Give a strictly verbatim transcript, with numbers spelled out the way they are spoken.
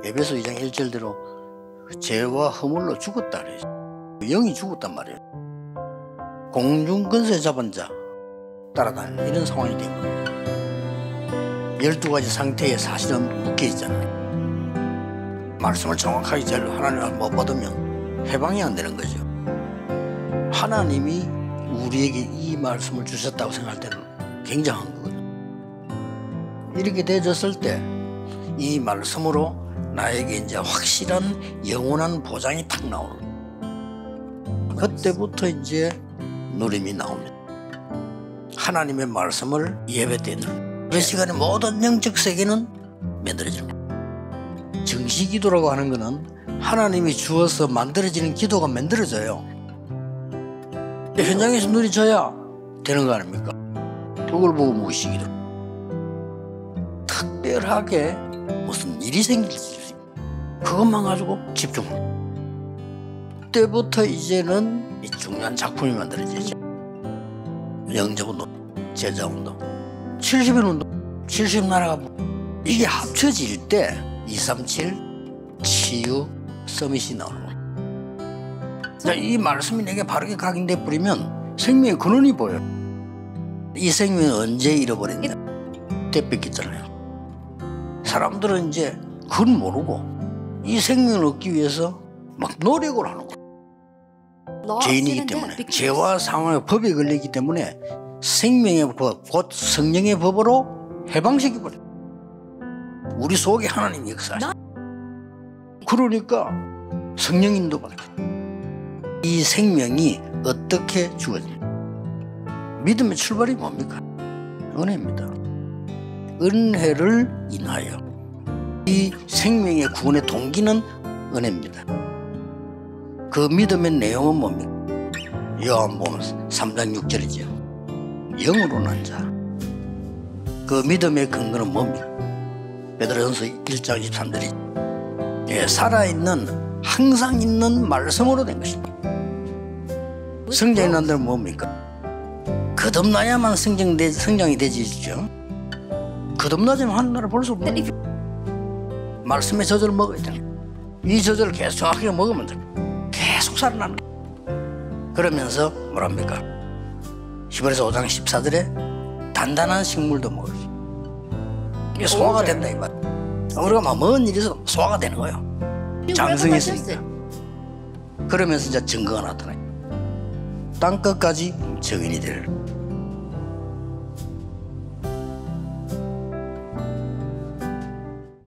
에베소 이 장 일 절대로 죄와 허물로 죽었다 그래요. 영이 죽었단 말이에요. 공중 근세 잡은 자 따라다니는 이런 상황이 된 거예요. 열두 가지 상태에 사실은 묶여 있잖아요. 말씀을 정확하게 잘 하나님을 못 받으면 해방이 안 되는 거죠. 하나님이 우리에게 이 말씀을 주셨다고 생각할 때는 굉장한 거거든요. 이렇게 되어졌을 때 이 말씀으로 나에게 이제 확실한 영원한 보장이 탁 나오는 거예요. 그때부터 이제 누림이 나옵니다. 하나님의 말씀을 예배 때는 그 시간에 모든 영적 세계는 만들어집니다. 정시기도라고 하는 것은 하나님이 주어서 만들어지는 기도가 만들어져요. 현장에서 누리져야 되는 거 아닙니까? 그걸 보고 무의식이로 특별하게 무슨 일이 생길지 그것만 가지고 집중합니다. 그때부터 이제는 이 중요한 작품이 만들어지죠. 영접운동, 제자운동, 칠십 일 운동, 칠십 나라가 이게 합쳐질 때 이삼칠 치유 서밋이 나오는 거예요. 자, 이 말씀이 내게 바르게 각인돼 버리면 생명의 근원이 보여요. 이 생명은 언제 잃어버린다? 그때 뺏겼잖아요. 사람들은 이제 그걸 모르고 이 생명을 얻기 위해서 막 노력을 하는 거예요. 죄인이기 때문에 죄와 상황의 법에 걸리기 때문에 생명의 법, 곧 성령의 법으로 해방시켜버려요. 우리 속에 하나님이 역사하시죠. 그러니까 성령 인도 받아요. 이 생명이 어떻게 주어집니까? 믿음의 출발이 뭡니까? 은혜입니다. 은혜를 인하여 이 생명의 구원의 동기는 은혜입니다. 그 믿음의 내용은 뭡니까? 요한복음 삼 장 육 절이죠. 영으로 난 자. 그 믿음의 근거는 뭡니까? 베드로전서 일 장 이십삼 절이죠. 예, 살아있는 항상 있는 말씀으로 된 것입니다. 성장이 난 데는 뭡니까? 거듭나야만 성장되, 성장이 되지죠. 거듭나지만 하나님을 볼 수 없는 말씀의 저절을 먹어야 돼요. 이 저절을 계속 정확하게 먹으면 돼요. 계속 살아나는 거예요. 그러면서 뭐랍니까? 히브리서 오 장 십사 절에 단단한 식물도 먹어야지. 이게 소화가 된다 이 말. 우리가 막 먼 일에서 소화가 되는 거예요. 장성이 있으니까. 그러면서 이제 증거가 나타나요. 땅끝까지 증인이 될